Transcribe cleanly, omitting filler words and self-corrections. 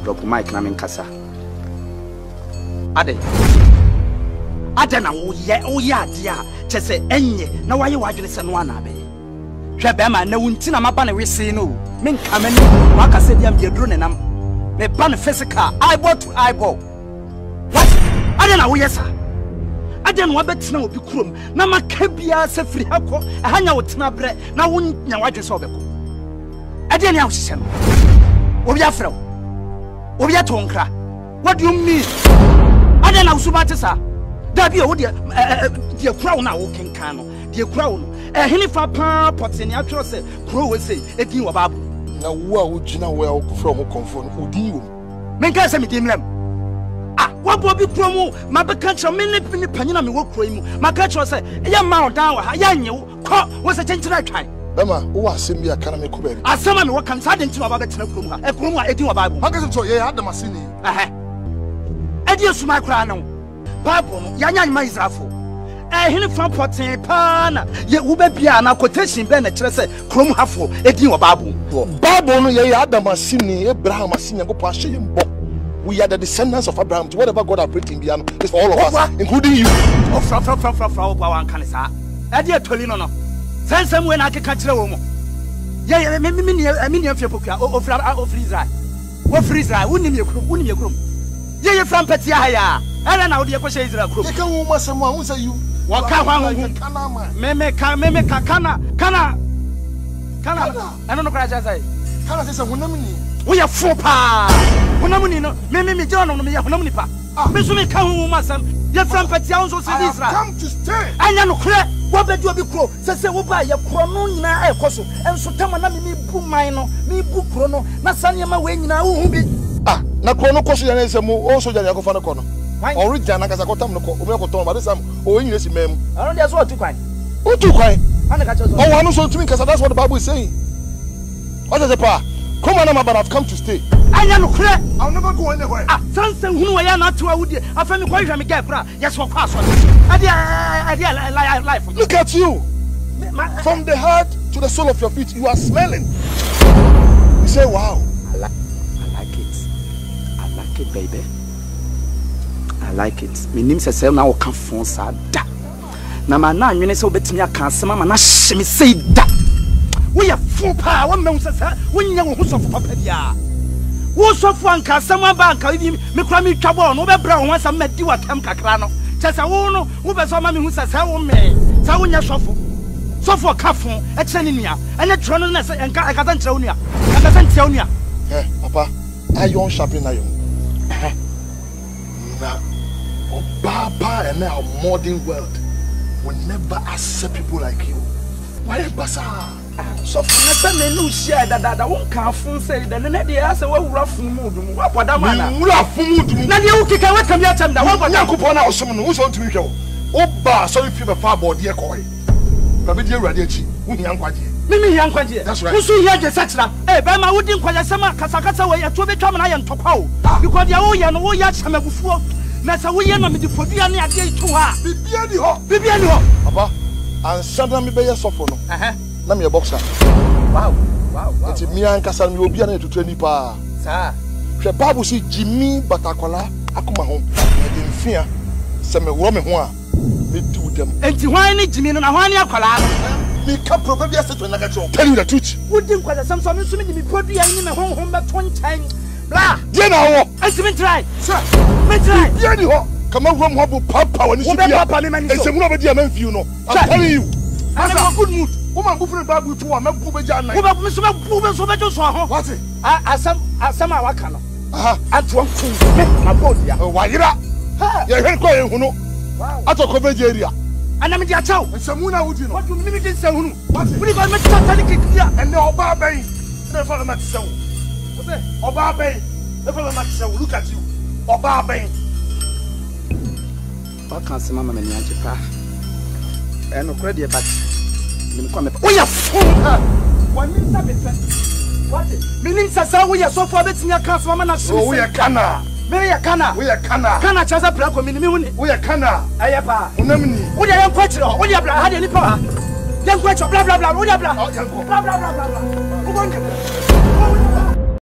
drop mic na men kasa ade na wo ye ade a chese enye na waye wadwene se no ana be hwe be ma na wunti na maba na wese no men kamani waka se dia me duro ne nam me ban physical eyeball to eyeball what ade na wo yesa ade na wabetina obi kurom na maka bia se firi hako ahanya wotena bre na wonya wadwe se obeko ade na wo hye no obi afrew obi atonkra what do you mean ade na usubate sa da bia wo de kura wo na wo kenkan no de kura wo no hini fa pa poteni atworo se kuro we sei edin wo babu na wo a wo gina wo a wo kufra mo konfo no odin wo menka se me dimlem wa bo bi kuro mu ma be kan tro me ne panyina me wo kuro mu ma ka tro se ya ma odan wa ha ya nye ko wo se chenchira atwan bema wo asem bia kana me ko bari asema me wo kan sa de ntino ba be tena kuro mu ha kuro mu a edin wo babu ma ka so ye adam asini edi esuma kura no babu no ya nya ma Israfo hini fa poten pa na ye wo be bia na quotation be na kire se kuro mu hafo edin wo babu no ye adam asini Abraham asini Yankopon ahye mbo. We are the descendants of Abraham. To whatever God has written in is for all of us, including you. Fra wan kanisa. Ade atoli no. Sensem we na akeka kire wo mo. Ye me fie pokua ofri Israel. Wo free Israel, wonim ye krom. Ye from petia ha ya. Ele na wo de ko she Israel krom. Ye kan wo masem a wo say you. Wo ka hwan hu. Me ka kana. Eno no kra cha sai. Kana say wonam ni. We are four pa. Honamuni no, me John no me honamuni pa. Me so me ka hu masam. Ye from petia on so say Israel. Come to stay. Anya no kre. Wo bedu obi kro. Se wo ba ye kro no nyina e koso. Enso tama na me bu man no, me bu kro no. Na sane ma we nyina wo hu bi. Na kro no koso ya na nsem o so ja ya ko fa no ko no. Original na kasa ko tam no ko. O me ko ton ba desam o nyina si mem. Aron dey so otu kwan. Otu kwan. Ana ka cho so. Oh, wanu so tumi kasa, that's what the Bible is saying. What is the power? Come on, but I've come to stay. I'll never go anywhere. Something who I am not to a woody. I found quite a get. Yes, for pass. Life. Look at you. From the heart to the sole of your feet, you are smelling. You say, wow. I like it, baby. I like it. My name says, now come from Sada. Now, my 9 minutes of betting, I can't say, Mamma, she say that. We are full power. One man says, when you know who's of Papadia. Who's of one car, someone bank, me crammy trouble, no brown once I met you at Camcacrano. Just a woman who was a mammy who says, how me, so when you're so for Cafu, at Senia, and a Tronus and Catantonia, and Catantonia. Papa, I own shopping iron. Now, Baba and our modern world will never accept people like you. Why bazaar? So for me no share that won't come from say the net the answer what rough mood what for that man rough mood na dey o kika we come here time that what Nyarko na osom no so ntumi hwe o ba so fi be fa board ye ko ba be dey urade achi wo hia nkwaje me hia nkwaje wo so hia je sachira be ma wodi nkwaje sema kasa we to be twam na ye ntokwa o because ya wo ye no wo ya chamagufuo na sa wo ye no me di podua ne ade to ha bibia ni ho papa and sada me be ye sofo no na me boxer. Wow. Enti mi ankasa mi obi na etutu ani pa. Sa. Hwe Bible si Jimmy Batakola akoma ho. E mfia se me wo me ho a me do dem. Enti hwan ni Jimmy no na hwan ni akola no. Me ka probably say to na ka tell. Tell you the truth. Wodi nkwada samso me so me mi podua ni me honhom be to nchan. Bla. Ye na wo. Enti me try. Sir. Me try. Ye ni ho. Kama rom ho bu papa woni so bia. Papa me mani so. Ese mu na be dia man view no. I'm telling you. I'm in a good mood. Woman go for Bible to am go be jan na. Wo be so be so ho. What? Asam a waka no. Atwo kum me na bodia. Wa yira. Ye hwe ko ye hunu. Wow. Ato coverage area. Ana me di achaw. Nsamu na wudi no. What do you mean me say hunu? What? We go me totally kikia. And the oba ben. Na fa ma tsew. Oba ben. Na fa ma tsew. Look at you. Oba ben. What can say mama me ni ajepa? No credit but we are full. One minute, what? Meaning, Sasa, we are so far betting your council, Mamma. So we are Kana. We are Kana. We are Kana. Kana Chaza Placo, minimum. We are Kana. Ayapa. Unamini. We are question. We are had any power. Then question, blah blah blah. We are blah blah blah blah blah.